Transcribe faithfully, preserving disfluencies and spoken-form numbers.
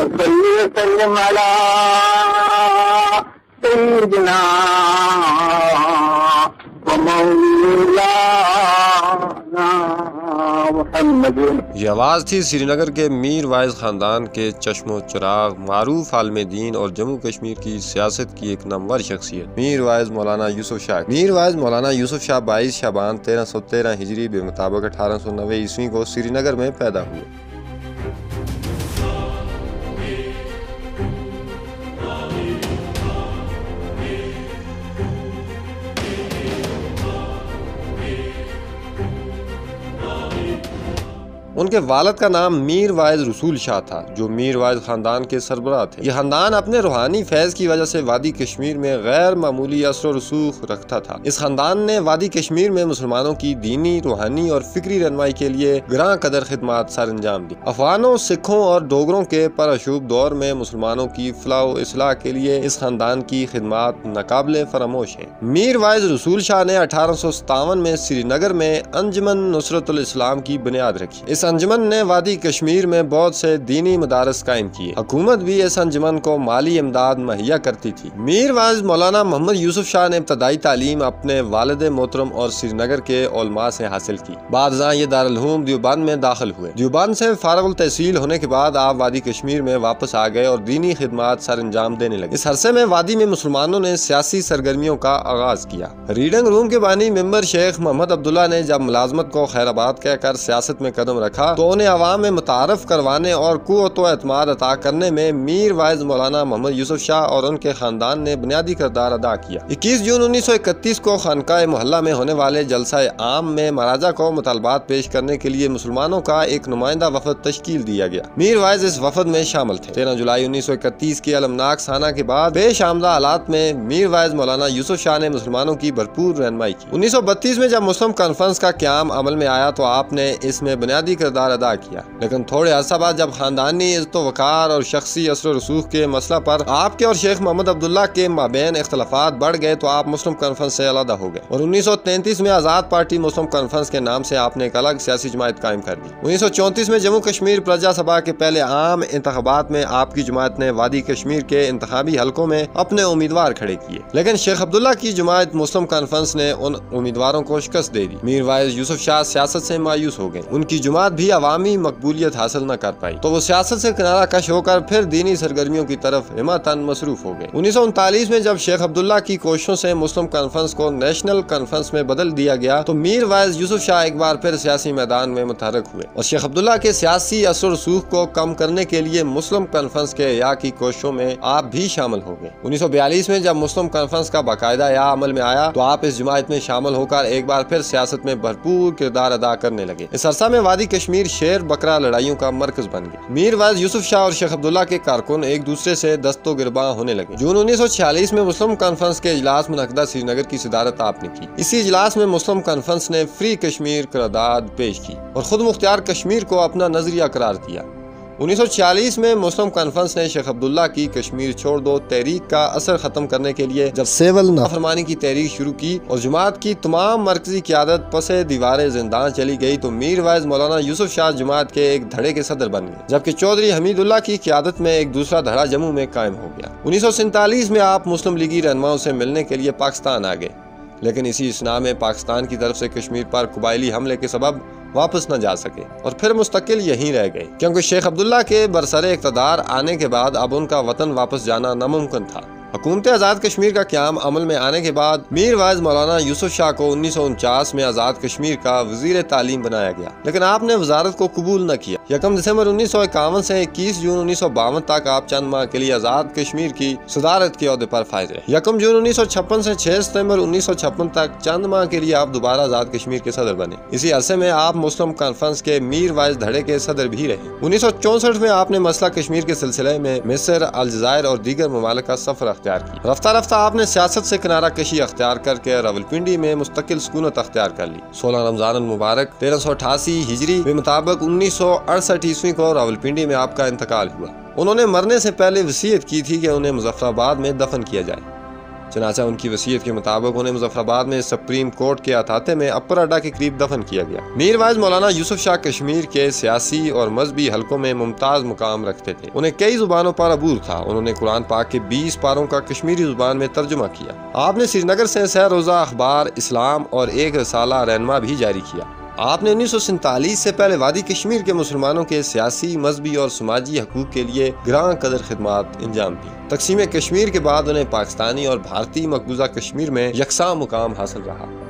सल्ली सल्लम अला सय्यिदना व मौलाना मुहम्मद। ये आवाज़ थी श्रीनगर के मीर वाइज ख़ानदान के चश्मो चिराग मारूफ आलिम दीन और जम्मू कश्मीर की सियासत की एक नामवर शख्सियत मीर वाइज मौलाना यूसुफ शाह। मीर वाइज मौलाना यूसुफ शाह बाईस शाबान तेरह सौ तेरह हिजरी बेमुताबिक अठारह सौ नब्बे ईस्वी को श्रीनगर में पैदा हुए। उनके वालिद का नाम मीर वाइज रसूल शाह था, जो मीर वाइज खानदान के सरबराह थे। यह खानदान अपने रूहानी फैज की वजह से वादी कश्मीर में गैर मामूली असर रसूख रखता था। इस खानदान ने वादी कश्मीर में मुसलमानों की दीनी, रूहानी और फिक्री रहनुमाई के लिए ग्रां कदर खिदमात सर अंजाम दी। अफगानों, सिखों और डोगरों के परअशूब दौर में मुसलमानों की फलाह व इस्लाह के लिए इस खानदान की खिदमात नाकाबिले फरामोश है। मीर वाइज रसूल शाह ने अठारह सौ सतावन में श्रीनगर में अंजुमन नुसरतुल इस्लाम की बुनियाद रखी। इस अंजुमन ने वादी कश्मीर में बहुत से दीनी मदारस कायम किए। हुकूमत भी इस अंजुमन को माली इमदाद मुहैया करती थी। मीर वाइज मौलाना मोहम्मद यूसुफ शाह ने इब्तदाई तालीम अपने वालिद मोहतरम और श्रीनगर के उलमा से हासिल की। बाद ये दारुल उलूम देवबंद में दाखिल हुए। देवबंद से फारगुल तहसील होने के बाद आप वादी कश्मीर में वापस आ गए और दीनी खिदमात सर अंजाम देने लगे। इस अरसे में वादी में मुसलमानों ने सियासी सरगर्मियों का आगाज किया। रीडिंग रूम के बानी मेंबर शेख मोहम्मद अब्दुल्ला ने जब मुलाजमत को खैराबाद कहकर सियासत में कदम रखा तो उन्हें अवाम में मुतारफ करवाने और कुव्वत व एतमाद अता करने में मीर वाइज मौलाना मोहम्मद यूसुफ शाह और उनके खानदान ने बुनियादी किरदार अदा किया। इक्कीस जून उन्नीस सौ इकतीस को खानकाए मोहल्ला में होने वाले जलसा आम में महाराजा को मुतालबात पेश करने के लिए मुसलमानों का एक नुमाइंदा वफद तश्कील दिया गया। मीर वाइज इस वफद में शामिल थे। तेरह जुलाई उन्नीस सौ इकतीस की अलमनाक साना के बाद पेश आमदा हालात में मीर वाइज मौलाना यूसुफ शाह ने मुसलमानों की भरपूर रहनुमाई की। उन्नीस सौ बत्तीस में जब मुस्लिम कॉन्फ्रेंस का क्याम अमल में आया तो आपने इसमें बुनियादी किरदार अदा किया, लेकिन थोड़े अरसा बाद जब खानदानी इज्जत वकार और शख्सी असर रसूख के मसला पर आपके और शेख मोहम्मद अब्दुल्ला के माबैन इख्तलाफात बढ़ गए तो आप मुस्लिम कॉन्फ्रेंस से अलग हो गए और उन्नीस सौ तैंतीस में आज़ाद पार्टी मुस्लिम कॉन्फ्रेंस के नाम से आपने एक अलग सियासी जमात कायम कर दी। उन्नीस सौ चौंतीस में जम्मू कश्मीर प्रजा सभा के पहले आम इंतखाबात में आपकी जमात ने वादी कश्मीर के इंतखाबी हलकों में अपने उम्मीदवार खड़े किए, लेकिन शेख अब्दुल्ला की जमात मुस्लिम कॉन्फ्रेंस ने उन उम्मीदवारों को शिकस्त दे दी। मीर वाइज यूसुफ शाह सियासत से मायूस हो गए। उनकी जमात भी अवामी मकबूलियत हासिल न कर पाई तो वो सियासत से किनारा कश होकर फिर दीनी सरगर्मियों की तरफ हिम्मतन मसरूफ हो गए। उन्नीस सौ उनतालीस में जब शेख अब्दुल्ला की कोशिशों से मुस्लिम कॉन्फ्रेंस को नेशनल कॉन्फ्रेंस में बदल दिया गया तो मीर वाइज यूसुफ शाह एक बार फिर सियासी मैदान में मुतहरक हुए और शेख अब्दुल्ला के सियासी असर रसूख को कम करने के लिए मुस्लिम कॉन्फ्रेंस के या की कोशिशों में आप भी शामिल हो गए। उन्नीस सौ बयालीस में जब मुस्लिम कॉन्फ्रेंस का बाकायदा या अमल में आया तो आप इस जमात में शामिल होकर एक बार फिर सियासत में भरपूर किरदार अदा करने लगे। इस अरसा में वादी कश्मीर शेर बकरा लड़ाइयों का मरकज बन गई। मीर वाइज यूसुफ शाह और शेख अब्दुल्ला के कारकुन एक दूसरे से दस्तो गिरबा होने लगे। जून उन्नीस सौ छियालीस में मुस्लिम कॉन्फ्रेंस के इजलास मुनक़दा श्रीनगर की सदारत आपने की। इसी इजलास में मुस्लिम कॉन्फ्रेंस ने फ्री कश्मीर करारदाद पेश की और खुद मुख्तियार कश्मीर को अपना नजरिया करार दिया। उन्नीस सौ छियालीस में मुस्लिम कॉन्फ्रेंस ने शेख अब्दुल्ला की कश्मीर छोड़ दो तहरीक का असर खत्म करने के लिए जब सिविल नाफरमानी की तहरीक शुरू की और जमात की तमाम मरकजी क़यादत पसे दीवारे जिंदान चली गई तो मीर वाइज मौलाना यूसुफ शाह जमात के एक धड़े के सदर बन गए, जबकि चौधरी हमीदुल्लाह की क़यादत में एक दूसरा धड़ा जम्मू में कायम हो गया। उन्नीस सौ सैंतालीस में आप मुस्लिम लीगी रहनुमाओं से मिलने के लिए पाकिस्तान आ गए, लेकिन इसी इसना में पाकिस्तान की तरफ से कश्मीर पर कबायली हमले के सबब वापस न जा सके और फिर मुस्तकिल यहीं रह गए, क्योंकि शेख अब्दुल्ला के बरसरे इक़्तिदार आने के बाद अब उनका वतन वापस जाना नामुमकिन था। हुकूमत आज़ाद कश्मीर का क़याम अमल में आने के बाद मीर वाइज मौलाना यूसुफ शाह को उन्नीस सौ उनचास में आज़ाद कश्मीर का वज़ीर तालीम बनाया गया, लेकिन आपने वजारत को कबूल न किया। यकम दिसंबर उन्नीस सौ इक्यावन से इक्कीस जून उन्नीस सौ बावन तक आप चंद माह के लिए आज़ाद कश्मीर की सदारत के अहदे पर फायज रहे। यकम जून उन्नीस सौ छप्पन से छह सितम्बर उन्नीस सौ छप्पन तक चंद माह के लिए आप दोबारा आज़ाद कश्मीर के सदर बने। इसी अरसे में आप मुस्लिम कॉन्फ्रेंस के मीर वाइज धड़े के सदर भी रहे। उन्नीस सौ चौसठ में आपने मसला कश्मीर के सिलसिले में मिस्र, अलजायर और दीगर ममालिक का सफर अख्तियार किया। रफ्ता रफ्ता आपने सियासत से किनारा कशी अख्तियार करके रावलपिंडी में मुस्तकिल सुकूनत अख्तियार कर ली। सोलह रमजान मुबारक तेरह सौ अठासी हिजरी के मुताबिक उन्नीस सौ अड़सठ ईस्वी को रावलपिंडी में आपका इंतकाल हुआ। उन्होंने मरने से पहले वसीयत की थी कि उन्हें मुजफ्फराबाद में दफन किया जाए। चनाचा उनकी वसीयत के मुताबिक उन्हें मुजफ्फराबाद में सुप्रीम कोर्ट के अहाते में अपर अड्डा के करीब दफन किया गया। मीर वाइज मौलाना यूसुफ शाह कश्मीर के सियासी और मजहबी हलकों में मुमताज मुकाम रखते थे। उन्हें कई जुबानों पर अबूर था। उन्होंने कुरान पाक के बीस पारों का कश्मीरी जुबान में तर्जुमा किया। आपने श्रीनगर से सह रोजा अखबार इस्लाम और एक रसाला रहनुमा भी जारी किया। आपने उन्नीस सौ सैंतालीस से पहले वादी कश्मीर के मुसलमानों के सियासी, मजहबी और समाजी हकूक के लिए ग्रां कदर खिदमात इंजाम दी। तकसीम कश्मीर के बाद उन्हें पाकिस्तानी और भारतीय मकबूजा कश्मीर में यकसा मुकाम हासिल रहा।